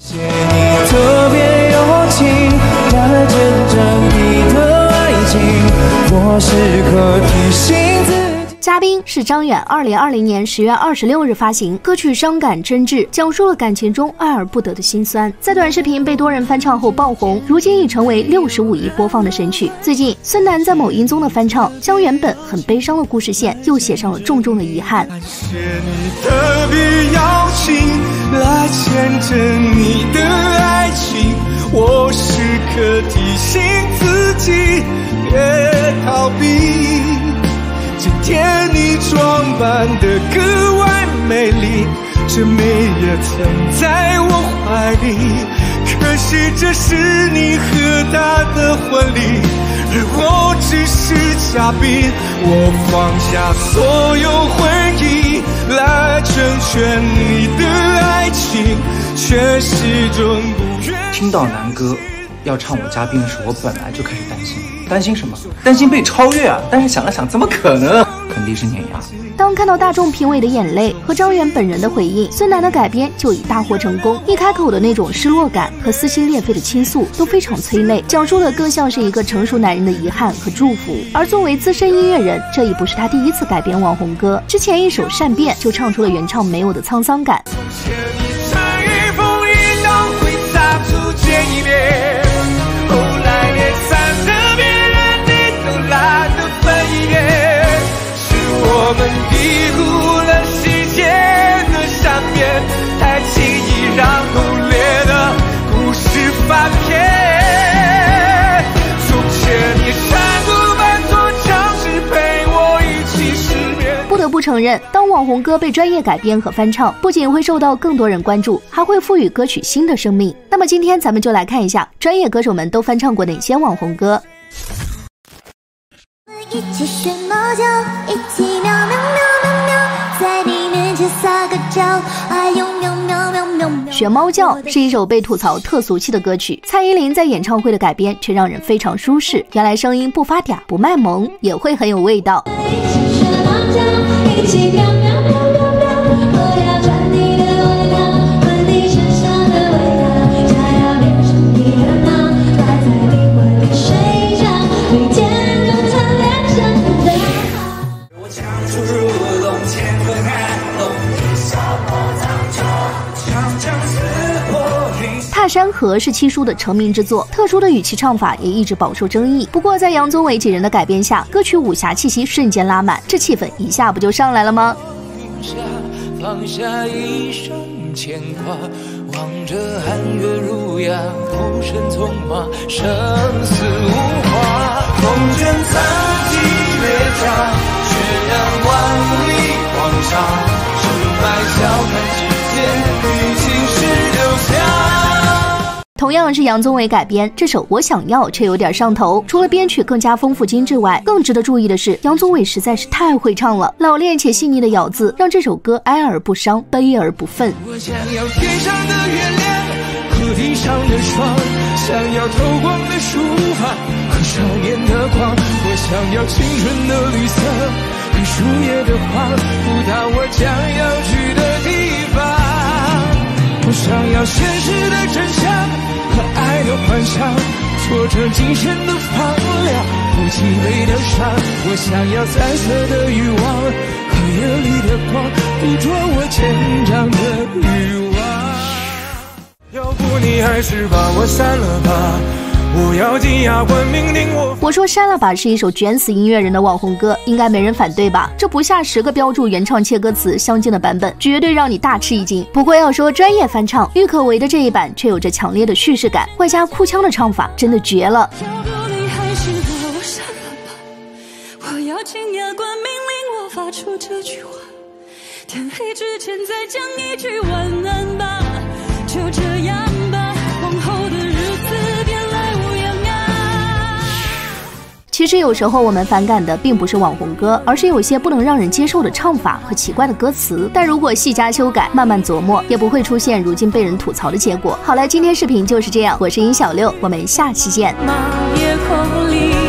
谢你特别有情，来见证你的爱情，我时刻提醒自己。 嘉宾是张远，2020年10月26日发行，歌曲伤感真挚，讲述了感情中爱而不得的辛酸。在短视频被多人翻唱后爆红，如今已成为65亿播放的神曲。最近，孙楠在某音综的翻唱，将原本很悲伤的故事线又写上了重重的遗憾。 感谢你特别邀请，来见证你的爱情，我时刻提醒自己，别逃避。今天你装扮得格外美丽，这美也曾在我怀里。可是这是你和他的婚礼，而我只是嘉宾。我放下所有回忆，来成全你的爱情，却始终不愿。 听到南哥要唱我嘉宾的时候，我本来就开始担心，担心什么？担心被超越啊！但是想了想，怎么可能？肯定是碾压。 当看到大众评委的眼泪和张远本人的回应，孙楠的改编就已大获成功。一开口的那种失落感和撕心裂肺的倾诉都非常催泪，讲述的更像是一个成熟男人的遗憾和祝福。而作为资深音乐人，这已不是他第一次改编网红歌，之前一首《善变》就唱出了原唱没有的沧桑感。 我们低估了世界的善变，太轻易让浓烈的故事翻篇。从前你山谷般多强势陪我一起失眠。 不得不承认，当网红歌被专业改编和翻唱，不仅会受到更多人关注，还会赋予歌曲新的生命。那么今天咱们就来看一下专业歌手们都翻唱过哪些网红歌。 一起学猫叫，一起喵喵喵喵喵，在你面前撒个娇，哎呦喵喵喵喵喵。 学猫叫是一首被吐槽特俗气的歌曲，蔡依林在演唱会的改编却让人非常舒适，原来声音不发嗲不卖萌，也会很有味道。 一起学猫叫，一起喵喵喵喵喵，我要穿你的外套，闻你身上的味道，想要变成你的猫，待在你怀里睡觉，每天。 踏山河是七叔的成名之作，特殊的语气唱法也一直饱受争议。不过在杨宗纬几人的改编下，歌曲武侠气息瞬间拉满，这气氛一下不就上来了吗？ 放下一生牵挂，望着寒月如牙，浮生匆忙，生死无话。风卷残骑烈甲，血染万里黄沙，成败笑看之间，与青史留下。 同样是杨宗纬改编，这首《我想要》却有点上头。除了编曲更加丰富精致外，更值得注意的是，杨宗纬实在是太会唱了，老练且细腻的咬字，让这首歌哀而不伤，悲而不愤。 我想要天上的月亮和地上的霜，想要透光的书法和少年的狂，我想要青春的绿色与树叶的黄，不到我将要去的地方。我想要现实的真相和爱的幻想，挫折精神的放亮，不积累的伤。我想要彩色的欲望和夜里的光，捕捉我成长的欲望。要不你还是把我删了吧，我要进亚冠命令我。 我说删了吧是一首卷死音乐人的网红歌，应该没人反对吧？这不下10个标注原唱切歌词相近的版本，绝对让你大吃一惊。不过要说专业翻唱，郁可唯的这一版却有着强烈的叙事感，外加哭腔的唱法，真的绝了。 要不你还是把我删了吧，我要进亚冠命令我发出这句话，天黑之前再讲一句晚安吧，就这样吧，往后的日子别来无恙啊。 其实有时候我们反感的并不是网红歌，而是有些不能让人接受的唱法和奇怪的歌词。但如果细加修改，慢慢琢磨，也不会出现如今被人吐槽的结果。好了，今天视频就是这样，我是尹小六，我们下期见。 夜空里